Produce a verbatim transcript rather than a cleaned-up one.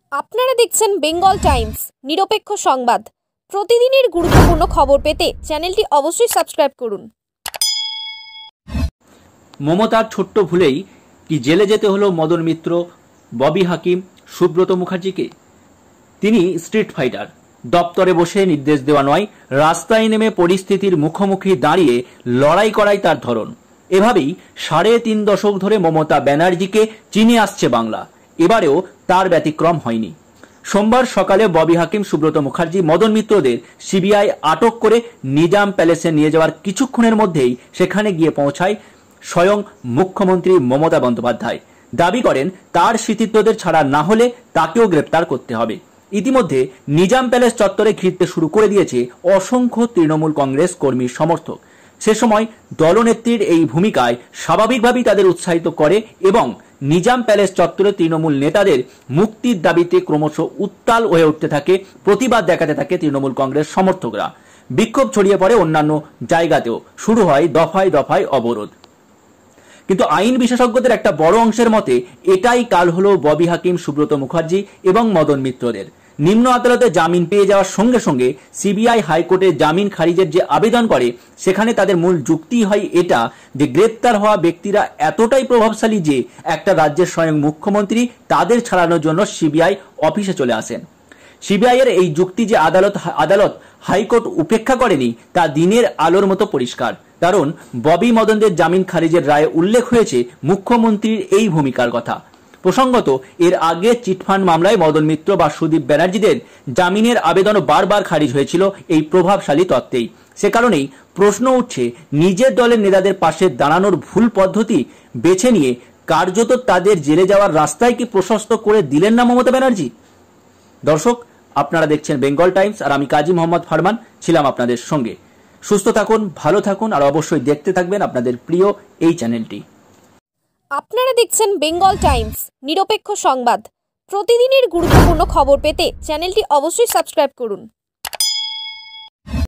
আপনারা দেখছেন Bengal Times নিরপেক্ষ সংবাদ। প্রতিদিনের গুরুত্বপূর্ণ খবর পেতে চ্যানেলটি অবশ্যই সাবস্ক্রাইব করুন। মমতার ছোট্ট ভুলেই কি জেলে যেতে হলো মদন মিত্র, ববি হাকিম, সুব্রত মুখার্জিকে? তিনি স্ট্রিট ফাইটার, দপ্তরে বসে নির্দেশ দেওয়া নয়, রাস্তায় নেমে পরিস্থিতির মুখোমুখি দাঁড়িয়ে লড়াই করাই তার ধরন। এভাবেই সাড়ে তিন দশক ধরে মমতা ব্যানার্জিকে চিনে আসছে বাংলা। এবারেও তার ব্যতিক্রম হয়নি। সোমবার সকালে ববি হাকিম, সুব্রত মুখার্জি, মদন মিত্রদের সিবিআই আটক করে নিজাম প্যালেসে নিয়ে যাওয়ার কিছুক্ষণের মধ্যেই সেখানে গিয়ে পৌঁছায় স্বয়ং মুখ্যমন্ত্রী মমতা বন্দ্যোপাধ্যায়। দাবি করেন তার সতীর্থদের ছাড়া না হলে তাকেও গ্রেপ্তার করতে হবে। ইতিমধ্যে নিজাম প্যালেস চত্বরে ঘিরতে শুরু করে দিয়েছে অসংখ্য তৃণমূল কংগ্রেস কর্মী সমর্থক। সে সময় দলনেত্রীর এই ভূমিকায় স্বাভাবিকভাবেই তাদের উৎসাহিত করে এবং নিজাম প্যালেস চত্বরে তৃণমূল নেতাদের মুক্তির দাবিতে ক্রমশ উত্তাল হয়ে উঠতে থাকে, প্রতিবাদ দেখাতে থাকে তৃণমূল কংগ্রেস সমর্থকরা। বিক্ষোভ ছড়িয়ে পড়ে অন্যান্য জায়গাতেও, শুরু হয় দফায় দফায় অবরোধ। কিন্তু আইন বিশেষজ্ঞদের একটা বড় অংশের মতে এটাই কাল হলো ববি হাকিম, সুব্রত মুখার্জি এবং মদন মিত্রদের। নিম্ন আদালতে জামিন পেয়ে যাওয়ার সঙ্গে সঙ্গে সিবিআই হাইকোর্টে জামিন খারিজের যে আবেদন করে, সেখানে তাদের মূল যুক্তি হয় এটা যে গ্রেপ্তার হওয়া ব্যক্তিরা এতটাই প্রভাবশালী যে একটা রাজ্যের স্বয়ং মুখ্যমন্ত্রী তাদের ছাড়ানোর জন্য সিবিআই অফিসে চলে আসেন। সিবিআই এর এই যুক্তি যে আদালত আদালত হাইকোর্ট উপেক্ষা করেনি তা দিনের আলোর মতো পরিষ্কার। কারণ ববি মদনদের জামিন খারিজের রায়ে উল্লেখ হয়েছে মুখ্যমন্ত্রীর এই ভূমিকার কথা। প্রসঙ্গত, এর আগে চিটফান্ড মামলায় মদন মিত্র বা সুদীপ ব্যানার্জিদের জামিনের আবেদনও বারবার খারিজ হয়েছিল এই প্রভাবশালী তত্ত্বেই। সে কারণেই প্রশ্ন উঠছে, নিজের দলের নেতাদের পাশে দাঁড়ানোর ভুল পদ্ধতি বেছে নিয়ে কার্যত তাদের জেলে যাওয়ার রাস্তায় কি প্রশস্ত করে দিলেন না মমতা ব্যানার্জি? দর্শক, আপনারা দেখছেন বেঙ্গল টাইমস আর আমি কাজী মোহাম্মদ ফারমান ছিলাম আপনাদের সঙ্গে। সুস্থ থাকুন, ভালো থাকুন আর অবশ্যই দেখতে থাকবেন আপনাদের প্রিয় এই চ্যানেলটি। আপনারা দেখছেন বেঙ্গল টাইমস নিরপেক্ষ সংবাদ। প্রতিদিনের গুরুত্বপূর্ণ খবর পেতে চ্যানেলটি অবশ্যই সাবস্ক্রাইব করুন।